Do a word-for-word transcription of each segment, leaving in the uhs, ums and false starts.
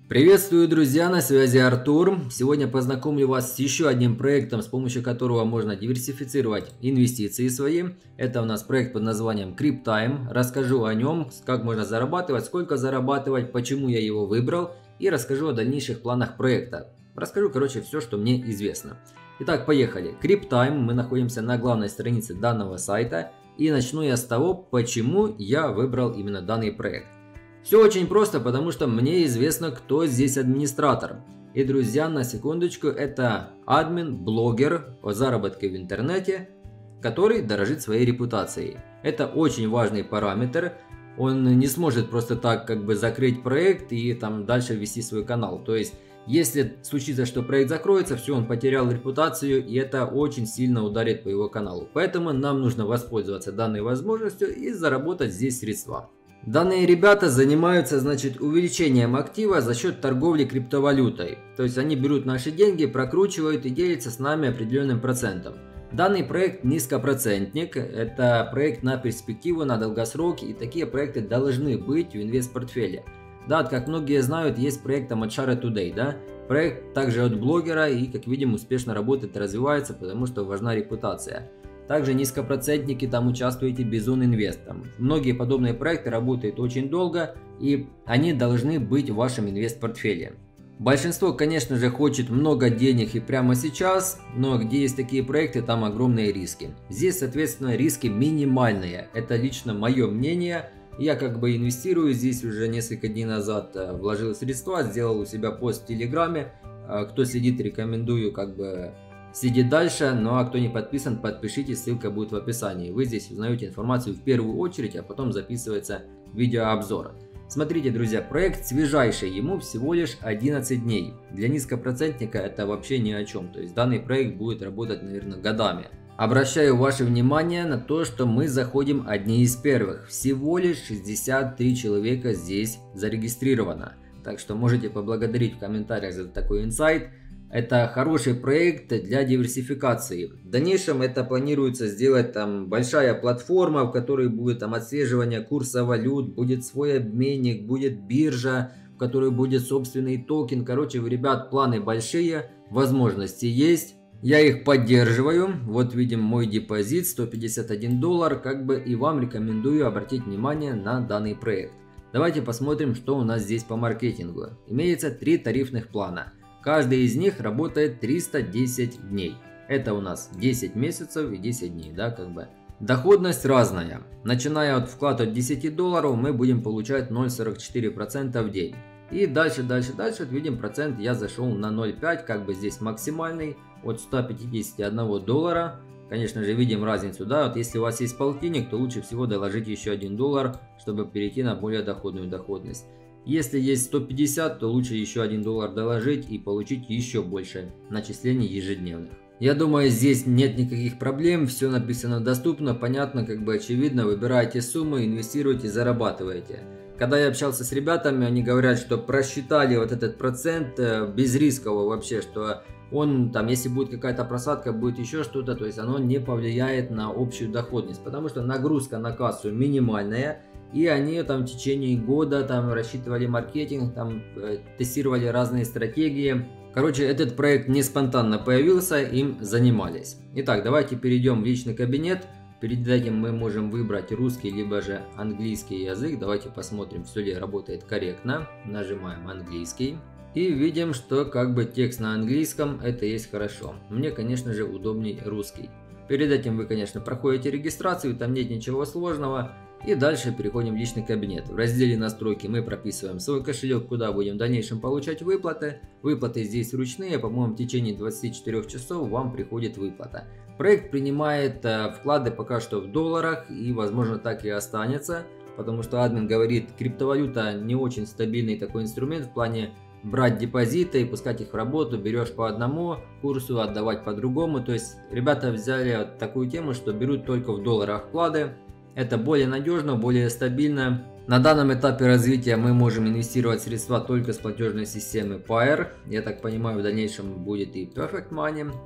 Приветствую, друзья, на связи Артур. Сегодня познакомлю вас с еще одним проектом, с помощью которого можно диверсифицировать инвестиции свои. Это у нас проект под названием CrypTime. Расскажу о нем, как можно зарабатывать, сколько зарабатывать, почему я его выбрал и расскажу о дальнейших планах проекта. Расскажу, короче, все, что мне известно. Итак, поехали. CrypTime. Мы находимся на главной странице данного сайта. И начну я с того, почему я выбрал именно данный проект. Все очень просто, потому что мне известно, кто здесь администратор. И, друзья, на секундочку, это админ, блогер о заработке в интернете, который дорожит своей репутацией. Это очень важный параметр. Он не сможет просто так как бы закрыть проект и там дальше вести свой канал. То есть, если случится, что проект закроется, все, он потерял репутацию, и это очень сильно ударит по его каналу. Поэтому нам нужно воспользоваться данной возможностью и заработать здесь средства. Данные ребята занимаются, значит, увеличением актива за счет торговли криптовалютой. То есть они берут наши деньги, прокручивают и делятся с нами определенным процентом. Данный проект низкопроцентник, это проект на перспективу, на долгосрок, и такие проекты должны быть в инвест-портфеле. Да, как многие знают, есть проект Amachara Today, да? Проект также от блогера и, как видим, успешно работает и развивается, потому что важна репутация. Также низкопроцентники там участвуете Bison Invest. Многие подобные проекты работают очень долго, и они должны быть в вашем инвест-портфеле. Большинство, конечно же, хочет много денег и прямо сейчас, но где есть такие проекты, там огромные риски. Здесь, соответственно, риски минимальные. Это лично мое мнение. Я как бы инвестирую здесь уже несколько дней назад, вложил средства, сделал у себя пост в Телеграме. Кто следит, рекомендую как бы... Сидит дальше, ну а кто не подписан, подпишитесь, ссылка будет в описании. Вы здесь узнаете информацию в первую очередь, а потом записывается видеообзор. Смотрите, друзья, проект свежайший, ему всего лишь одиннадцать дней. Для низкопроцентника это вообще ни о чем, то есть данный проект будет работать, наверное, годами. Обращаю ваше внимание на то, что мы заходим одни из первых. Всего лишь шестьдесят три человека здесь зарегистрировано. Так что можете поблагодарить в комментариях за такой инсайт. Это хороший проект для диверсификации. В дальнейшем это планируется сделать там большая платформа, в которой будет там отслеживание курса валют, будет свой обменник, будет биржа, в которой будет собственный токен. Короче, у ребят планы большие, возможности есть. Я их поддерживаю. Вот видим мой депозит сто пятьдесят один доллар. Как бы и вам рекомендую обратить внимание на данный проект. Давайте посмотрим, что у нас здесь по маркетингу. Имеется три тарифных плана. Каждый из них работает триста десять дней. Это у нас десять месяцев и десять дней, да, как бы. Доходность разная. Начиная от вклада от десяти долларов, мы будем получать ноль целых сорок четыре сотых процента в день. И дальше, дальше, дальше, вот видим процент, я зашел на ноль целых пять десятых, как бы здесь максимальный, от ста пятидесяти одного доллара. Конечно же, видим разницу, да, вот если у вас есть полтинник, то лучше всего доложить еще один доллар, чтобы перейти на более доходную доходность. Если есть сто пятьдесят, то лучше еще один доллар доложить и получить еще больше начислений ежедневных. Я думаю, здесь нет никаких проблем, все написано доступно, понятно, как бы очевидно. Выбираете сумму, инвестируете, зарабатываете. Когда я общался с ребятами, они говорят, что просчитали вот этот процент безрисково вообще, что он там, если будет какая-то просадка, будет еще что-то, то есть оно не повлияет на общую доходность, потому что нагрузка на кассу минимальная. И они там в течение года там рассчитывали маркетинг, там э, тестировали разные стратегии. Короче, этот проект не спонтанно появился, им занимались. Итак, давайте перейдем в личный кабинет. Перед этим мы можем выбрать русский, либо же английский язык. Давайте посмотрим, все ли работает корректно. Нажимаем английский. И видим, что как бы текст на английском, это есть хорошо. Мне, конечно же, удобней русский. Перед этим вы, конечно, проходите регистрацию, там нет ничего сложного. И дальше переходим в личный кабинет. В разделе настройки мы прописываем свой кошелек, куда будем в дальнейшем получать выплаты. Выплаты здесь ручные, по-моему, в течение двадцати четырёх часов вам приходит выплата. Проект принимает э, вклады пока что в долларах, и возможно так и останется, потому что админ говорит, криптовалюта не очень стабильный такой инструмент в плане брать депозиты и пускать их в работу, берешь по одному курсу, отдавать по другому. То есть ребята взяли такую тему, что берут только в долларах вклады. Это более надежно, более стабильно. На данном этапе развития мы можем инвестировать средства только с платежной системы Payeer. Я так понимаю, в дальнейшем будет и Perfect Money.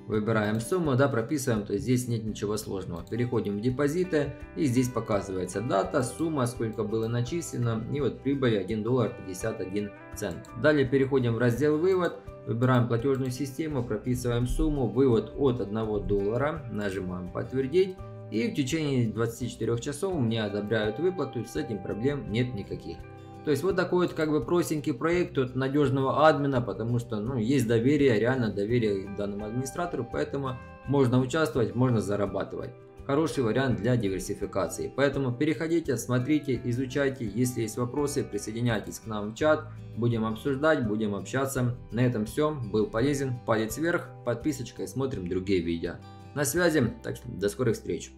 Выбираем сумму, да, прописываем, то есть здесь нет ничего сложного. Переходим в депозиты, и здесь показывается дата, сумма, сколько было начислено, и вот прибыль один доллар пятьдесят один цент. Далее переходим в раздел «Вывод», выбираем платежную систему, прописываем сумму, вывод от одного доллара, нажимаем «Подтвердить». И в течение двадцати четырёх часов мне одобряют выплату, с этим проблем нет никаких. То есть вот такой вот как бы простенький проект от надежного админа, потому что ну, есть доверие, реально доверие к данному администратору, поэтому можно участвовать, можно зарабатывать. Хороший вариант для диверсификации. Поэтому переходите, смотрите, изучайте. Если есть вопросы, присоединяйтесь к нам в чат. Будем обсуждать, будем общаться. На этом все. Был полезен. Палец вверх, подписочка и смотрим другие видео. На связи, так что до скорых встреч.